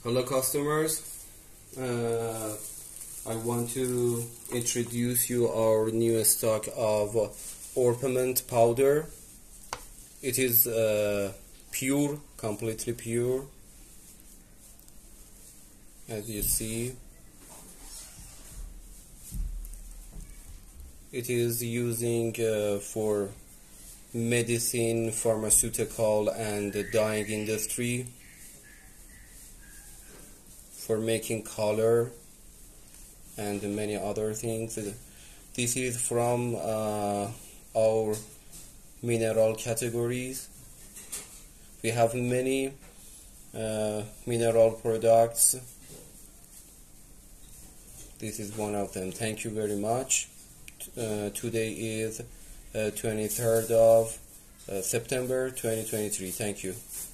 Hello customers, I want to introduce you our new stock of Orpiment powder. It is pure, completely pure, as you see. It is using for medicine, pharmaceutical and dyeing industry, for making color and many other things. This is from our mineral categories. We have many mineral products. This is one of them. Thank you very much. Today is 23rd of September 2023. Thank you.